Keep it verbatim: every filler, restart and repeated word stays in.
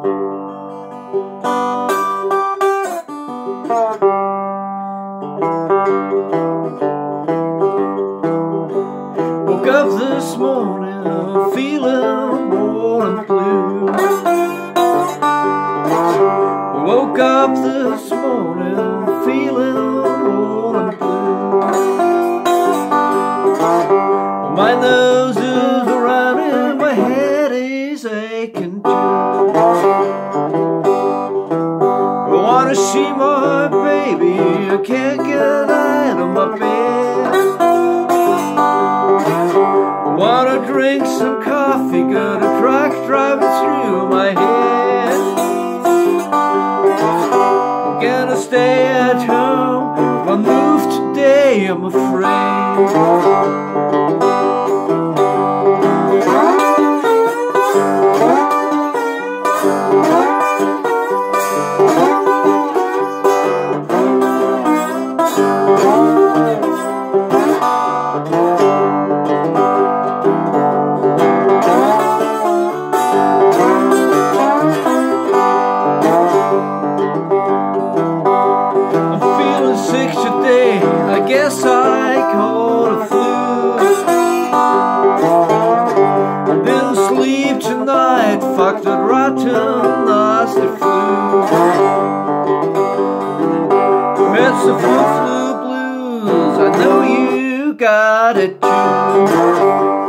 Woke up this morning feeling warm and blue. Woke up this morning feeling warm and blue. My nose is running, my head is aching too. I wanna see my baby, I can't get out of my bed. I wanna drink some coffee, got a truck driving through my head. I'm gonna stay at home, if I move today I'm afraid. Sick today, I guess I caught a flu. I didn't sleep tonight, fucked that rotten nasty flu. It's the flu flu blues, I know you got it too.